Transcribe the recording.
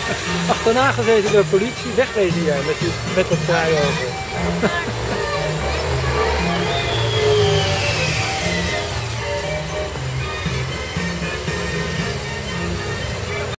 Achterna gezeten door de politie, wegwezen jij met dat vrije ogen.